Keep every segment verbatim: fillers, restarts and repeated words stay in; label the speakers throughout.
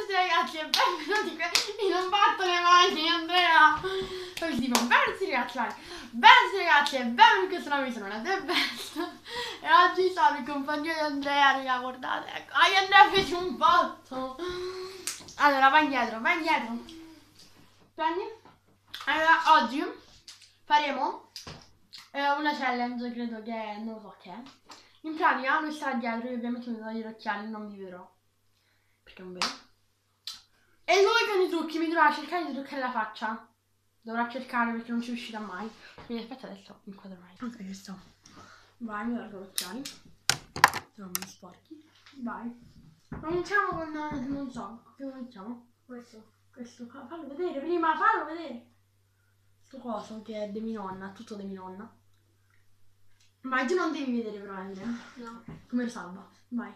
Speaker 1: tutti ragazzi e benvenuti qui in un batto le mani, Andrea. Poi tipo, benvenuti ragazzi, benvenuti ragazzi e benvenuti in questo nuovo video, sono The Best. E oggi sono in compagnia di Andrea, raga, guardate, ecco. Ah, Andrea fece un botto. Allora, vai indietro, vai indietro. Prendi. Allora, oggi faremo eh, una challenge, credo che, non lo so che è. In pratica, lui sta dietro, io ovviamente mi toglio gli occhiali, non vi vedrò. Perché non vedo. E lui con i trucchi mi dovrà cercare di truccare la faccia. Dovrà cercare perché non ci riuscirà mai. Quindi aspetta, adesso inquadro meglio. Ok, ci sto. Vai, mi tolgo gli occhiali. Sono un po' sporchi. Vai. Cominciamo con, non so, che cominciamo? Questo. Questo, fallo vedere prima, fallo vedere. Questo coso che è di mia nonna, tutto di mia nonna. Vai, tu non devi vedere però, Andrea. No. Come lo salva? Vai.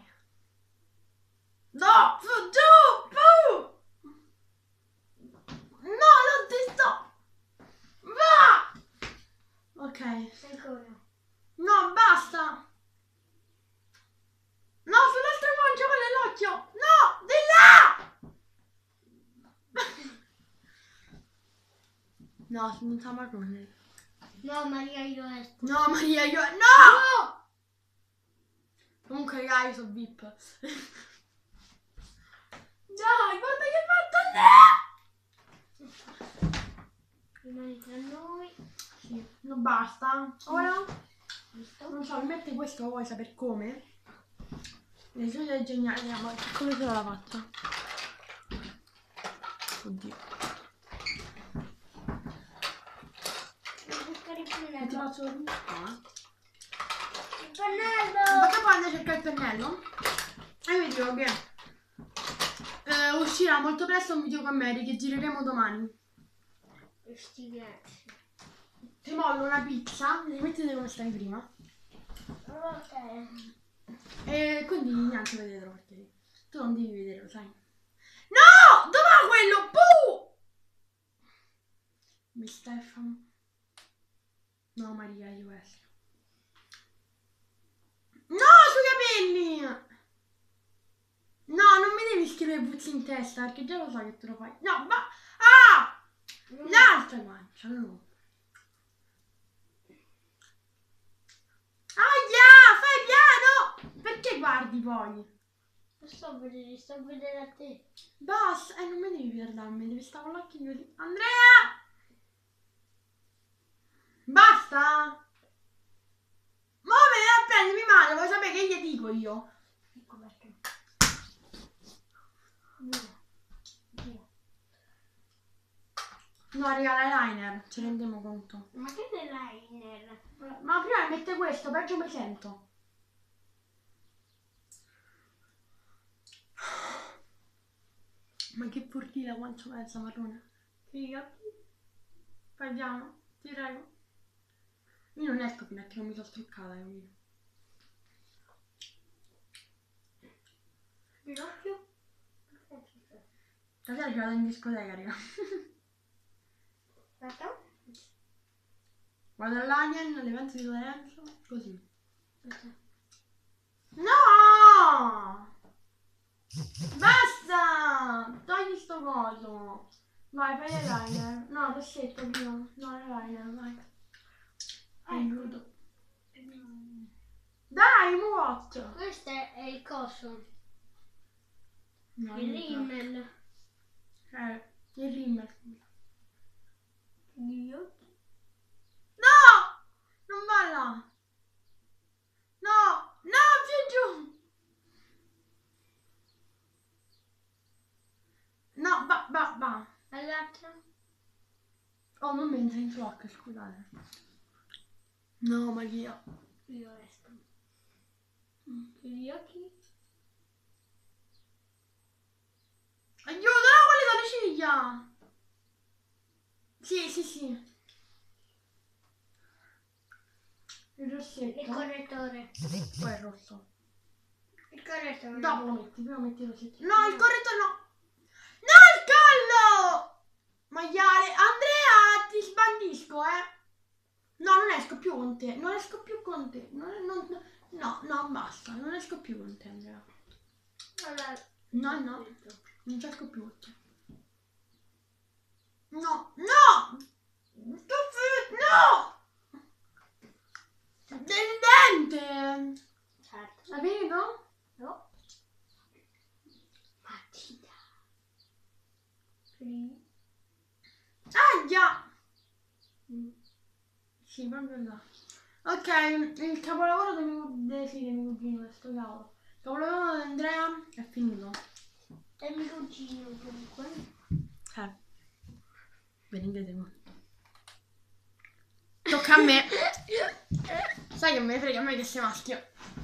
Speaker 1: No, su, giù, giù. No, non ti sto. Va. Ok.
Speaker 2: Ancora.
Speaker 1: No, basta. No, sull'altra guancia con l'occhio. No, di là. No, non sa marrone.
Speaker 2: No, Maria, io resto.
Speaker 1: No, Maria, io... No! No! Comunque, raga, io sono V I P. Dai, guarda che fatto!
Speaker 2: Rimani tra noi.
Speaker 1: Sì, non basta. Ora,
Speaker 2: Visto?
Speaker 1: non so, mi mette questo, vuoi sapere come? Le sue è geniale, ma che come se la faccia? Oddio. E ti faccio il pennello.
Speaker 2: Il pennello!
Speaker 1: Vado quando cerca il pennello. E vi dico che eh, uscirà molto presto un video con Mary che gireremo domani.
Speaker 2: Stigazzi.
Speaker 1: Ti mollo una pizza, li mettete come stavi prima.
Speaker 2: Ok.
Speaker 1: E quindi niente, vedetelo perché tu non devi vederlo, sai. No! Dov'è quello? Puh! Mi Stefano. No, Maria, io esco. No, sui capelli! No, non mi devi scrivere puzzi in testa perché già lo so che te lo fai. No, ma... Ah! L'altra guancia, no. Aia, fai piano! Perché guardi poi?
Speaker 2: Non sto a vedere, sto a vedere a te.
Speaker 1: Basta, eh, non mi devi guardarmi, devi stare con l'occhio chiusi. Andrea! Basta! Muovere a prendermi male, vuoi sapere che gli dico io?
Speaker 2: Ecco perché. Via. Via.
Speaker 1: No, regala eyeliner, ci rendiamo conto.
Speaker 2: Ma che l'eyeliner?
Speaker 1: Ma prima mette questo, peggio mi sento. Ma che porti la guancia mezza marrone? Chiudi gli occhi. Fai piano, ti prego. Io non esco fino a che non mi sono struccata, capito?
Speaker 2: L'occhio?
Speaker 1: Stasera ci vado in discoteca, raga.
Speaker 2: Aspetta.
Speaker 1: Vado all'Anian, all'evento di Lorenzo, così.
Speaker 2: Aspetta.
Speaker 1: No! Basta! Togli sto coso. Vai, fai l'eyeliner. No, rossetto prima. No, l'eyeliner, vai. Aiuto. Dai, what?
Speaker 2: Questo è il coso.
Speaker 1: No,
Speaker 2: Il
Speaker 1: non so.
Speaker 2: rimmel.
Speaker 1: Eh, il rimel.
Speaker 2: Gli occhi.
Speaker 1: No! Non va là. No! No, più giù. No, va, va, va.
Speaker 2: All'altra?
Speaker 1: Oh, non mi entra in flocca, scusate. No, Maria.
Speaker 2: Io resto. Chiudi gli occhi.
Speaker 1: Aiuto, no, quelle sono le ciglia. Sì, sì, sì. Il rossetto.
Speaker 2: Il correttore.
Speaker 1: Poi il rosso.
Speaker 2: Il correttore.
Speaker 1: Dopo lo metti, prima metti il rossetto. No, il correttore no. No, il collo! Maiale. Andrea, ti sbandisco, eh. No, non esco più con te. Non esco più con te. Non, non, no, no, basta. Non esco più con te, Andrea.
Speaker 2: Allora.
Speaker 1: No, no. Non c'è più occhio. No, no! No! Del dente!
Speaker 2: Certo.
Speaker 1: La vedo?
Speaker 2: No. Matita.
Speaker 1: Ah già!
Speaker 2: Mm.
Speaker 1: Sì, proprio là. Ok, il capolavoro del mio, de, sì, del mio cugino, questo cavolo. Il capolavoro di Andrea è finito.
Speaker 2: Del mio cugino comunque.
Speaker 1: Eh. Ve ne rendete conto? Tocca a me. Sai che me ne frega a me che sei maschio.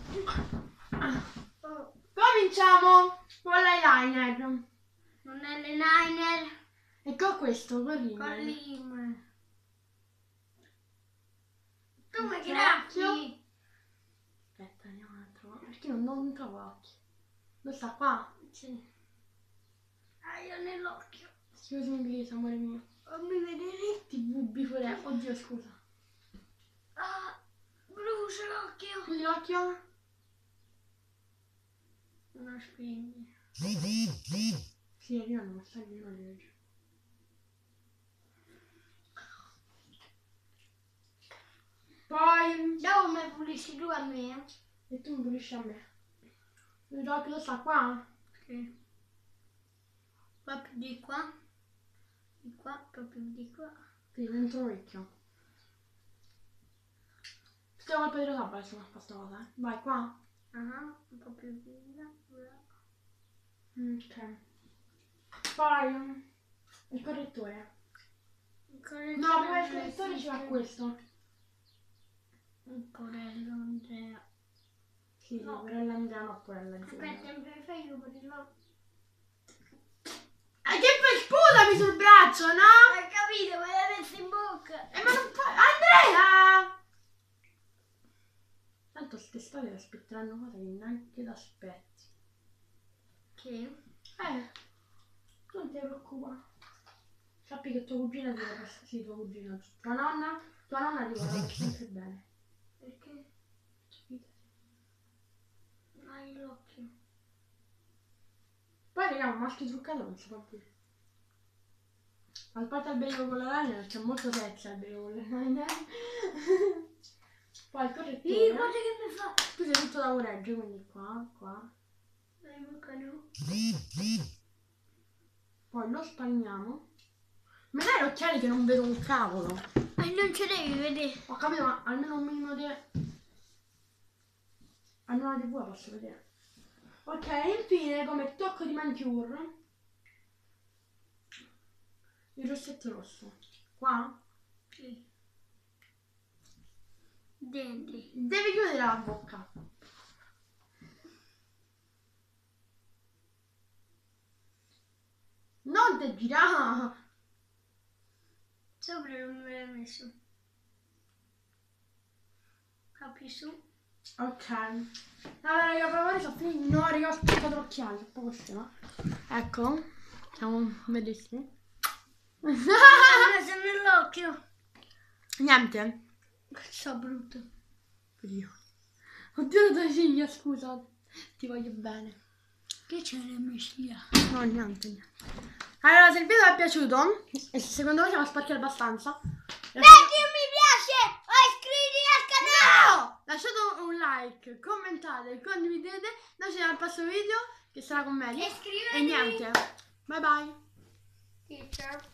Speaker 2: Oh,
Speaker 1: Cominciamo con l'eyeliner.
Speaker 2: non è l'eyeliner.
Speaker 1: E con questo, con
Speaker 2: Con
Speaker 1: rimel.
Speaker 2: l'im. Tu mi
Speaker 1: Occhio.
Speaker 2: graffi.
Speaker 1: Aspetta, andiamo un altro. Perché non, non trovo occhi? Dove sta qua?
Speaker 2: Sì. Ah, io nell'occhio.
Speaker 1: Scusa in inglese, amore mio.
Speaker 2: Fammi vedere.
Speaker 1: Ti bubbi pure. Oddio, scusa.
Speaker 2: Ah, brucia l'occhio.
Speaker 1: Chiudi l'occhio.
Speaker 2: Non spegni.
Speaker 1: Sì, arrivano, ma stai che non li vedo. Poi...
Speaker 2: Dopo mi pulisci tu a me?
Speaker 1: E tu mi pulisci a me. Il occhio dove sta qua?
Speaker 2: Sì. Qua più di qua. Di qua, proprio di qua.
Speaker 1: Sì, dentro l'orecchio. Questa colpa di rosa adesso fa questa cosa, eh. Vai, qua.
Speaker 2: Ah, un po' più di là.
Speaker 1: Ok. Poi... Il correttore.
Speaker 2: Il correttore.
Speaker 1: No, poi il correttore ci va questo.
Speaker 2: Il porello Andrea.
Speaker 1: Sì,
Speaker 2: No.
Speaker 1: no, per l'Andrea, no, porella Giulia.
Speaker 2: Aspetta, mi fai io per il lo...
Speaker 1: E che poi sputami sul braccio, no?
Speaker 2: Hai capito, me l'hai messo in bocca.
Speaker 1: Eh, ma non puoi... Andrea! Tanto ste storie aspetteranno cose che neanche ti aspetti.
Speaker 2: Che?
Speaker 1: Eh, non ti preoccupare. Sappi che tua cugina ti vuole passare... Sì, tua cugina. Tua nonna... Tua nonna ti vuole sempre bene.
Speaker 2: Perché?
Speaker 1: Fidati.
Speaker 2: Non hai l'occhio.
Speaker 1: Poi raga, un maschio truccato non si fa più. A parte il brico con la liner, c'è molto sexy il brico con la liner. Poi il correttore.
Speaker 2: Ih, guarda che mi fa.
Speaker 1: Tu sei tutto da correggere, quindi qua, qua.
Speaker 2: Dai, bocca no.
Speaker 1: Poi lo spagniamo. Me dai gli occhiali che non vedo un cavolo.
Speaker 2: E non ce devi vedere.
Speaker 1: Ho capito, ma almeno un minimo di... Almeno la tivù la posso vedere. Ok, infine come tocco di manicure il rossetto rosso. Qua?
Speaker 2: Sì. Denti.
Speaker 1: Devi chiudere la bocca. Non te girare.
Speaker 2: Sopra non me l'hai messo. Capi su.
Speaker 1: Ok. Allora raga, per ora sono finiti. No raga, ho spaccato l'occhiale, è poco scema. Ecco. Siamo bellissimi.
Speaker 2: Mi ha messo nell'occhio.
Speaker 1: Niente.
Speaker 2: Che brutto.
Speaker 1: Oddio. Oddio la tua ciglia, scusa. Ti voglio bene.
Speaker 2: Che c'è la messia?
Speaker 1: No, niente, niente. Allora, se il video vi è piaciuto, e se secondo voi siamo sporchi abbastanza,
Speaker 2: Metti un mi piace o iscriviti al canale!
Speaker 1: no! Lasciate un like, commentate, condividete. Noi ci vediamo al prossimo video, che sarà con Mary.
Speaker 2: E iscrivetevi.
Speaker 1: E niente. Bye bye.
Speaker 2: Teacher.